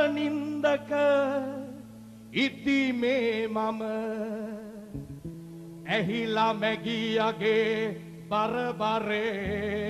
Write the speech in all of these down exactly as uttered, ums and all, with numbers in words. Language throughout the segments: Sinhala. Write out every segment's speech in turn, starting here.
නින්දක ඉදි මේ මම ඇහිලා මැගියගේ බරබරේ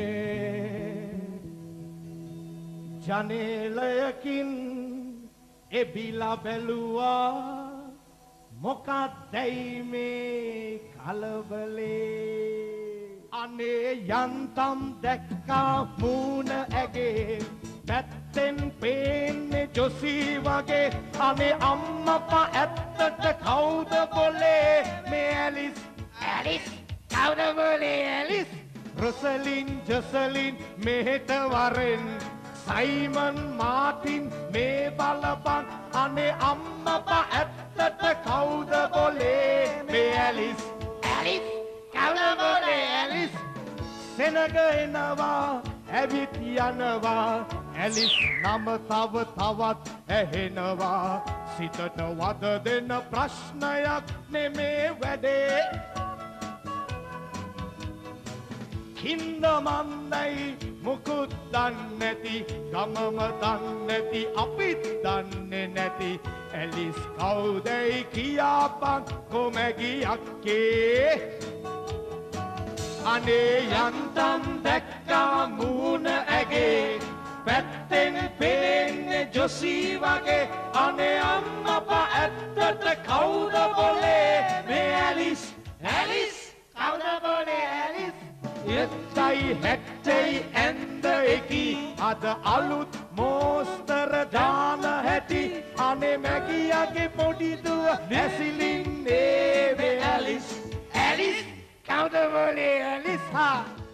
ජනේලයකින් එබිලා බැලුවා මොකක්දැයි මේ කලබලේ අනේ යන්තම් දැක්කා මූණ ඇගේ පැත්තෙන් පේන්නේ ජොසී වගේ අනේ අම්මපා ඇත්තට කවුද බොලේ මේ ඇලිස් ඇලිස් කවුද බොලේ ඇලිස් රොසලින් ජොසලින් මෙහෙට වරෙන් සයිමන් මාටින් මේ බලපන් අනේ අම්මපා ඇත්තට කවුද බොලේ මේ ඇලිස් ඇලිස් කවුද බොලේ ඇලිස් සෙනග එනවා ඇවිත් යනවා ඇලිස් නම තව තවත් ඇහෙනවා සිතට වද දෙන ප්‍රශ්නයක් නෙමේ වැඩේ හින්ද මන්දයි මුකුත් දන්නේ නැති ගමම දන්නේ නැති අපිත් දන්නේ නැති ඇලිස් කවුදයි කියාපන් කොමැගියක්කේ අනේ යන්තම් දැක්කා මූණ ඇගේ පැත්තෙන් පේන්නේ ජොසී වගේ අනේ අම්මපා ඇත්තට කවුද බොලේ මේ ඇලිස් ඇලිස් කවුද බොලේ ඇලිස් එත්තයි හැට්ටයි ඇන්ද එකි අද අලුත් මෝස්තර දාන හැටි අනේ මැගියගේ පොඩි දුව ඇසිලින්නේ මේ ඇලිස් ඇලිස් කවුද බොලේ ඇලිස් හා